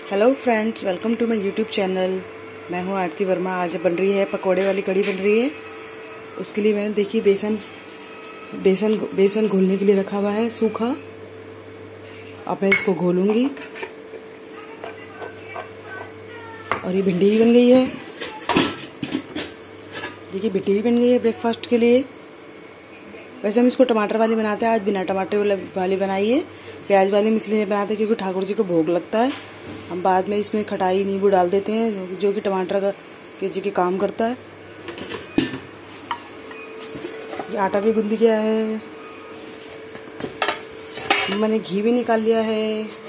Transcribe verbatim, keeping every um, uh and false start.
Hello friends, welcome to my YouTube channel. मैं हूं आरती वर्मा। आज बन रही है पकोड़े वाली कढ़ी बन रही है। उसके लिए मैंने देखिए बेसन बेसन बेसन घोलने के लिए रखा हुआ है सूखा। अब मैं इसको घोलूंगी। और ये भिंडी भी बन गई है। देखिए भिंडी भी बन गई है ब्रेकफास्ट के लिए। वैसे हम इसको टमाटर वाली बनाते हैं, आज बिना टमाटर वाली बनाई है। प्याज वाली हम इसलिए बनाते हैं क्योंकि ठाकुर जी को भोग लगता है। हम बाद में इसमें खटाई नींबू डाल देते हैं जो कि टमाटर का के जी के काम करता है। ये आटा भी गूंद गया है। मैंने घी भी निकाल लिया है।